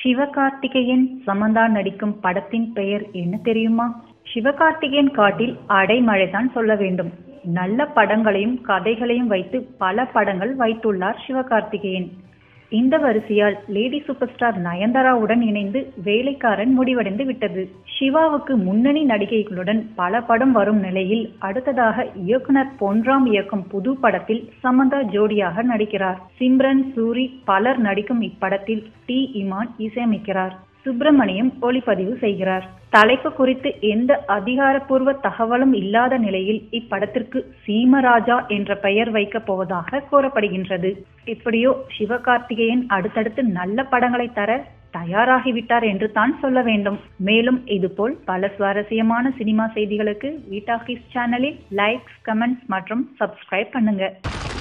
சிவகார்த்திகேயன் சமந்தா நடிக்கும் படத்தின் பெயர் என்ன தெரியுமா? சிவகார்த்திகேயன் காட்டில் அடைமழைதான் சொல்ல வேண்டும். நல்ல படங்களையும் கதைகளையும் வைத்து பல படங்கள் வைத்துள்ளார் சிவகார்த்திகேயன். இந்த வரிசையால் லேடி சூப்பர் ஸ்டார் நயன்தாராவுடன் இணைந்து வேலைக்காரன் முடிவடைந்து விட்டது. சிவாவுக்கு முன்னணி நடிகைகளுடன் பல படம் வரும் நிலையில் அடுத்ததாக இயக்குனர் பொன்ராம் இயக்கும் புது படத்தில் சமந்தா ஜோடியாக நடிக்கிறார். சிம்ரன், சூரி பலர் நடிக்கும் இப்படத்தில் டி. இமான் இசையமைக்கிறார். சுப்பிரமணியம் ஒளிப்பதிவு செய்கிறார். தலைப்பு குறித்து எந்த அதிகாரப்பூர்வ தகவலும் இல்லாத நிலையில் இப்படத்திற்கு சீமராஜா என்ற பெயர் வைக்கப் போவதாக கூறப்படுகின்றது. எப்படியோ சிவகார்த்திகேயன் அடுத்தடுத்து நல்ல படங்களை தர தயாராகிவிட்டார் என்று தான் சொல்ல வேண்டும். மேலும் இதுபோல் பல சுவாரஸ்யமான சினிமா செய்திகளுக்கு வி டாக்கீஸ் சேனலில் லைக்ஸ், கமெண்ட்ஸ் மற்றும் சப்ஸ்கிரைப் பண்ணுங்க.